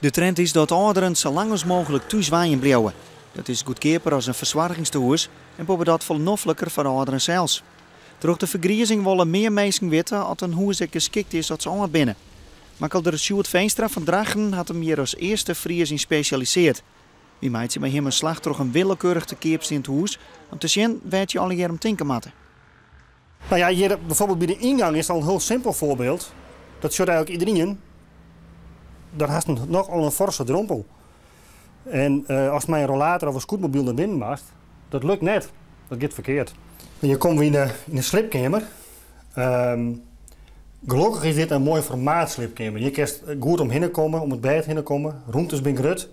De trend is dat ouderen zo lang als mogelijk thuis waaien blijven. Dat is goedkoper als een verzorgingstehuis en boven dat vernoffelijker voor ouderen zelfs. Door de vergrijzing willen meer mensen weten dat een huis geschikt is dat ze allemaal binnen. Makkelder Sjoerd Veenstra van Drachten had hem hier als eerste Fries in specialiseerd. Wie maakt ze bij hem een slag door een willekeurig te keepst in het huis om te zien weet je alle jaren tinken matten. Nou ja, hier bijvoorbeeld bij de ingang is al een heel simpel voorbeeld. Dat ziet eigenlijk iedereen. Daar heeft nog al een forse drompel. En als mijn rollator of een scootmobiel naar binnen mag, dat lukt net. Dat gaat verkeerd. En je komt weer in de slipkamer. Gelukkig is dit een mooi formaat slipkamer. Je kunt goed omheen komen, om het bed heen komen. Ruimtes ben groot.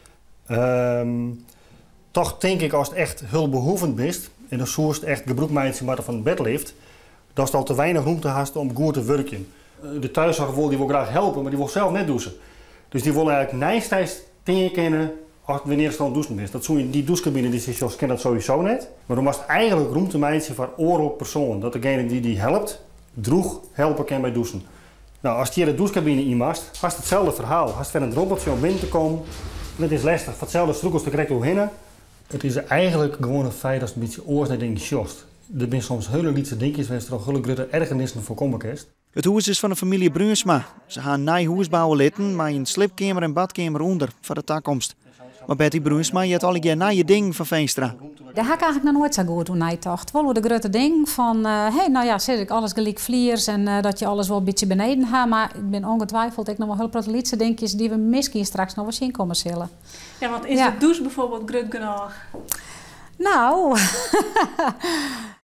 Toch denk ik als het echt hulpbehoevend is en dan zoest echt gebruikmaatje maar van het bed ligt, dat is al te weinig ruimte haast om goed te werken. De thuiszorg die wil graag helpen, maar die wil zelf net douchen. Dus die willen eigenlijk nijstijds dingen kennen als wanneer ze dan douchen is. Dat die douchecabine die zegt, ken dat sowieso net. Maar dan was het eigenlijk ruimte maatje voor oorlog persoon. Dat degene die helpt, helpen kan bij douchen. Nou, als je de douchecabine in mast, was hetzelfde verhaal. Als het een droppeltje om binnen te komen, dat is lastig. Voor hetzelfde stroekels te krijgen hoe heen. Het is eigenlijk gewoon een feit dat het een beetje oors naar dingen sjost. Er zijn soms hele lietse dingetjes waar er al hele grote ergernissen voorkomen kan. Het huis is van de familie Bruinsma. Ze gaan een nieuw huis bouwen litten, maar een slipkamer en badkamer onder voor de toekomst. Maar Betty Bruinsma je had al een keer na je ding van Veenstra. Daar heb ik eigenlijk nog nooit zo goed hoe nagedacht. Wel de grote ding van, nou ja, zit ik alles gelijk vliers en dat je alles wel een beetje beneden gaat. Maar ik ben ongetwijfeld ik nog wel heel grote lietse dingetjes die we misschien straks nog wel zien komen zullen. Ja, want is de douche bijvoorbeeld groot genoeg? Nou...